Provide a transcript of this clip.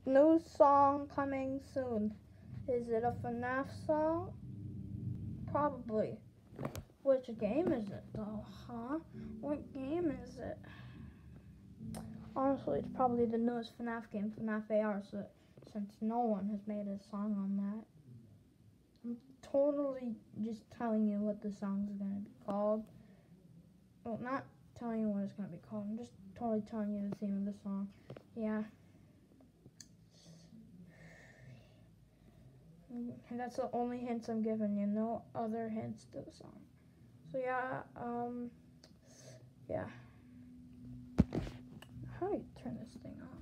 new song coming soon. Is it a FNAF song? Probably. Which game is it though, huh? What game is it? Honestly, it's probably the newest FNAF game, FNAF AR, so, since no one has made a song on that. I'm totally just telling you what the song's gonna be called. Well, not telling you what it's gonna be called, I'm just totally telling you the theme of the song. Yeah. And that's the only hints I'm giving you, no other hints to the song. So yeah, yeah. How do you turn this thing